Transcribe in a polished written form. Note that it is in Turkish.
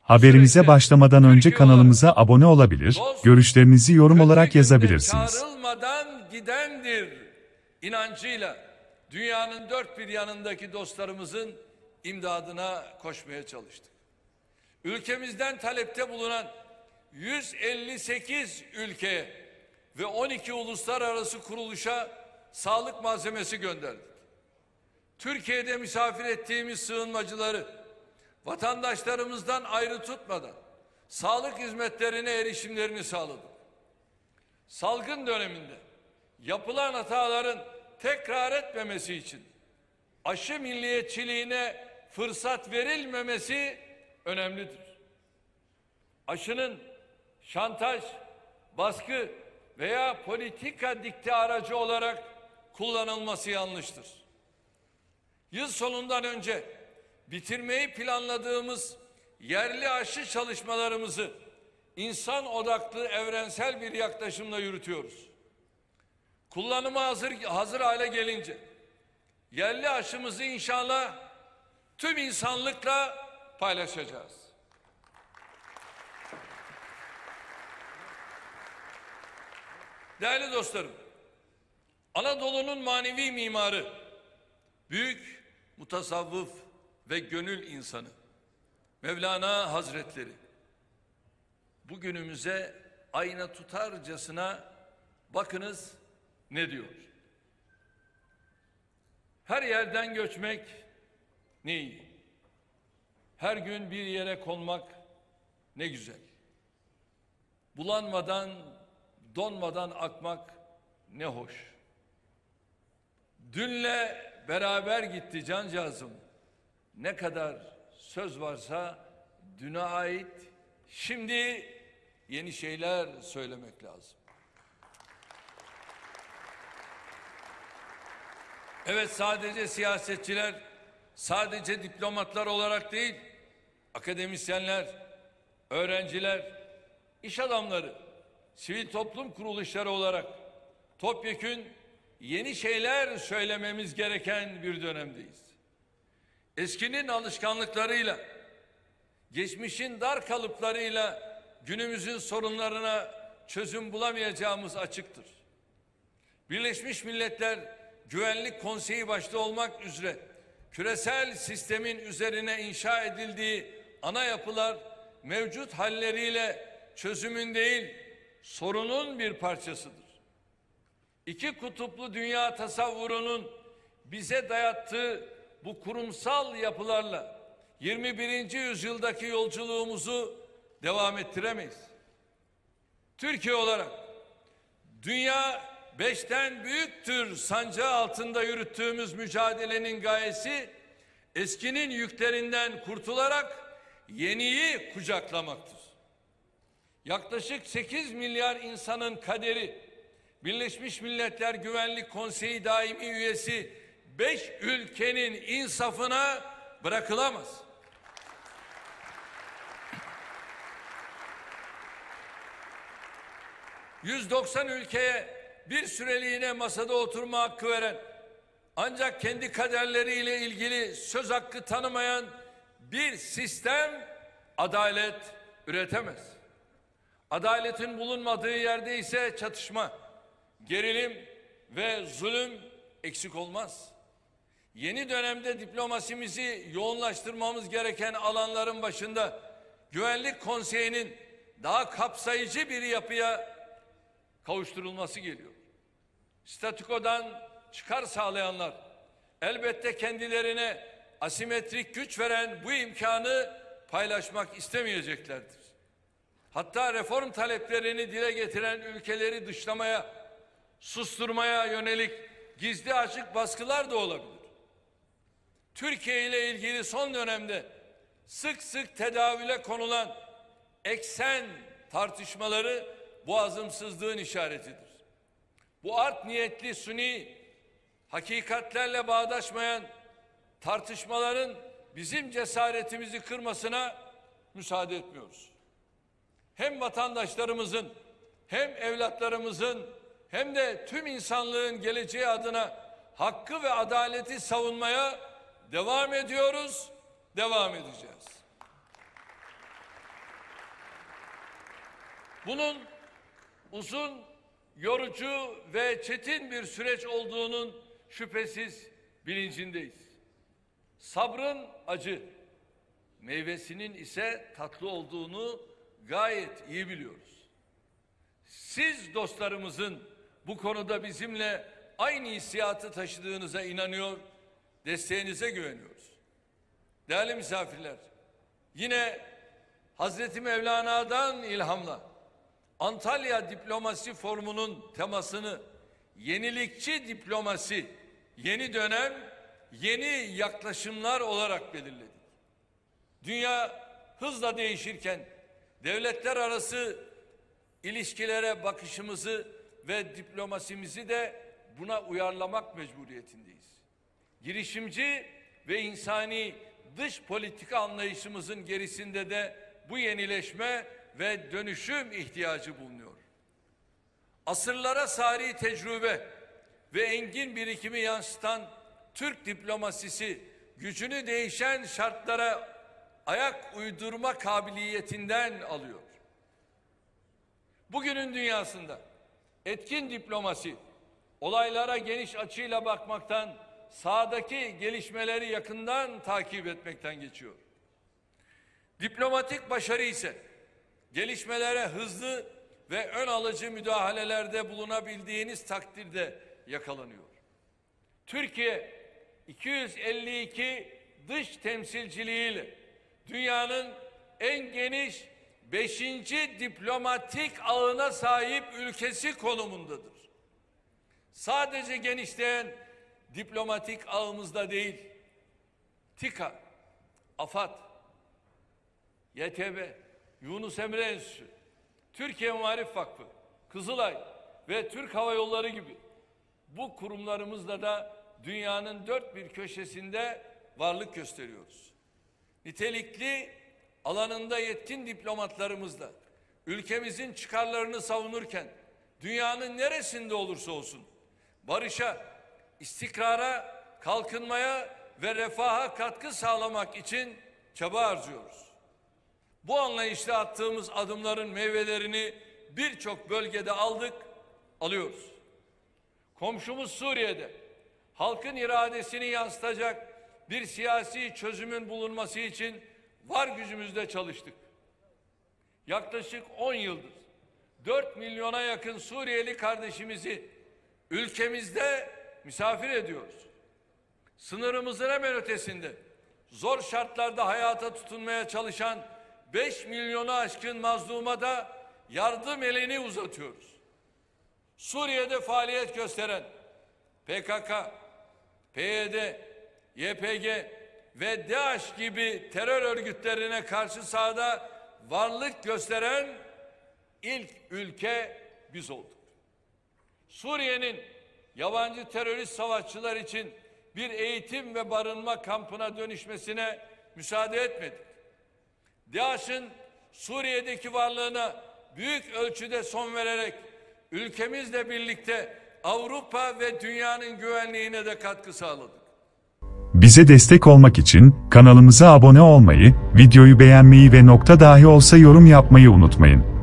Haberimize Sürekli başlamadan önce Türkiye kanalımıza abone olabilir, dost, görüşlerinizi yorum olarak kötü günde yazabilirsiniz. çağrılmadan gidendir inancıyla dünyanın dört bir yanındaki dostlarımızın imdadına koşmaya çalıştık. Ülkemizden talepte bulunan 158 ülkeye ve 12 uluslararası kuruluşa sağlık malzemesi gönderdik. Türkiye'de misafir ettiğimiz sığınmacıları vatandaşlarımızdan ayrı tutmadan sağlık hizmetlerine erişimlerini sağladık. Salgın döneminde yapılan hataların tekrar etmemesi için aşı milliyetçiliğine fırsat verilmemesi önemlidir. Aşının şantaj, baskı veya politika dikte aracı olarak kullanılması yanlıştır. Yıl sonundan önce bitirmeyi planladığımız yerli aşı çalışmalarımızı insan odaklı evrensel bir yaklaşımla yürütüyoruz. Kullanıma hazır hale gelince yerli aşımızı inşallah tüm insanlıkla paylaşacağız. Değerli dostlarım, Anadolu'nun manevi mimarı, büyük mutasavvıf ve gönül insanı Mevlana Hazretleri bugünümüze ayna tutarcasına bakınız ne diyor? Her yerden göçmek ne iyi. Her gün bir yere konmak ne güzel. Bulanmadan, donmadan akmak ne hoş. Dünle beraber gitti cancağızım. Ne kadar söz varsa düne ait, şimdi yeni şeyler söylemek lazım. Evet, sadece siyasetçiler, sadece diplomatlar olarak değil, akademisyenler, öğrenciler, iş adamları, sivil toplum kuruluşları olarak topyekün yeni şeyler söylememiz gereken bir dönemdeyiz. Eskinin alışkanlıklarıyla, geçmişin dar kalıplarıyla günümüzün sorunlarına çözüm bulamayacağımız açıktır. Birleşmiş Milletler Güvenlik Konseyi başta olmak üzere küresel sistemin üzerine inşa edildiği ana yapılar mevcut halleriyle çözümün değil, sorunun bir parçasıdır. İki kutuplu dünya tasavvurunun bize dayattığı bu kurumsal yapılarla 21. yüzyıldaki yolculuğumuzu devam ettiremeyiz. Türkiye olarak dünya beşten büyüktür sancağı altında yürüttüğümüz mücadelenin gayesi eskinin yüklerinden kurtularak yeniyi kucaklamaktır. Yaklaşık 8 milyar insanın kaderi Birleşmiş Milletler Güvenlik Konseyi daimi üyesi 5 ülkenin insafına bırakılamaz. ...190 ülkeye bir süreliğine masada oturma hakkı veren... ...ancak kendi kaderleriyle ilgili söz hakkı tanımayan... ...bir sistem adalet üretemez. Adaletin bulunmadığı yerde ise çatışma, gerilim ve zulüm eksik olmaz. Yeni dönemde diplomasimizi yoğunlaştırmamız gereken alanların başında Güvenlik Konseyi'nin daha kapsayıcı bir yapıya kavuşturulması geliyor. Statükodan çıkar sağlayanlar elbette kendilerine asimetrik güç veren bu imkanı paylaşmak istemeyeceklerdir. Hatta reform taleplerini dile getiren ülkeleri dışlamaya, susturmaya yönelik gizli açık baskılar da olabilir. Türkiye ile ilgili son dönemde sık sık tedavüle konulan eksen tartışmaları bu azımsızlığın işaretidir. Bu art niyetli suni, hakikatlerle bağdaşmayan tartışmaların bizim cesaretimizi kırmasına müsaade etmiyoruz. Hem vatandaşlarımızın, hem evlatlarımızın, hem de tüm insanlığın geleceği adına hakkı ve adaleti savunmaya devam ediyoruz, devam edeceğiz. Bunun uzun, yorucu ve çetin bir süreç olduğunun şüphesiz bilincindeyiz. Sabrın acı, meyvesinin ise tatlı olduğunu gayet iyi biliyoruz. Siz dostlarımızın bu konuda bizimle aynı hissiyatı taşıdığınıza inanıyor, desteğinize güveniyoruz. Değerli misafirler, yine Hazreti Mevlana'dan ilhamla Antalya Diplomasi Forumu'nun temasını yenilikçi diplomasi, yeni dönem, yeni yaklaşımlar olarak belirledik. Dünya hızla değişirken devletler arası ilişkilere bakışımızı ve diplomasimizi de buna uyarlamak mecburiyetindeyiz. Girişimci ve insani dış politika anlayışımızın gerisinde de bu yenileşme ve dönüşüm ihtiyacı bulunuyor. Asırlara sari tecrübe ve engin birikimi yansıtan Türk diplomasisi gücünü değişen şartlara ayak uydurma kabiliyetinden alıyor. Bugünün dünyasında etkin diplomasi olaylara geniş açıyla bakmaktan, sahadaki gelişmeleri yakından takip etmekten geçiyor. Diplomatik başarı ise gelişmelere hızlı ve ön alıcı müdahalelerde bulunabildiğiniz takdirde yakalanıyor. Türkiye 252 dış temsilciliğiyle dünyanın en geniş 5. diplomatik ağına sahip ülkesi konumundadır. Sadece genişleyen diplomatik ağımızda değil, TİKA, AFAD, YTB, Yunus Emre Enstitüsü, Türkiye Muharip Vakfı, Kızılay ve Türk Hava Yolları gibi bu kurumlarımızla da dünyanın dört bir köşesinde varlık gösteriyoruz. Nitelikli, alanında yetkin diplomatlarımızla ülkemizin çıkarlarını savunurken dünyanın neresinde olursa olsun barışa, istikrara, kalkınmaya ve refaha katkı sağlamak için çaba harcıyoruz. Bu anlayışla attığımız adımların meyvelerini birçok bölgede aldık, alıyoruz. Komşumuz Suriye'de halkın iradesini yansıtacak bir siyasi çözümün bulunması için var gücümüzle çalıştık. Yaklaşık 10 yıldır 4 milyona yakın Suriyeli kardeşimizi ülkemizde misafir ediyoruz. Sınırımızın hemen ötesinde zor şartlarda hayata tutunmaya çalışan 5 milyonu aşkın mazluma da yardım elini uzatıyoruz. Suriye'de faaliyet gösteren PKK, PYD, YPG ve DAEŞ gibi terör örgütlerine karşı sahada varlık gösteren ilk ülke biz olduk. Suriye'nin yabancı terörist savaşçılar için bir eğitim ve barınma kampına dönüşmesine müsaade etmedik. DAEŞ'in Suriye'deki varlığına büyük ölçüde son vererek ülkemizle birlikte Avrupa ve dünyanın güvenliğine de katkı sağladık. Bize destek olmak için kanalımıza abone olmayı, videoyu beğenmeyi ve nokta dahi olsa yorum yapmayı unutmayın.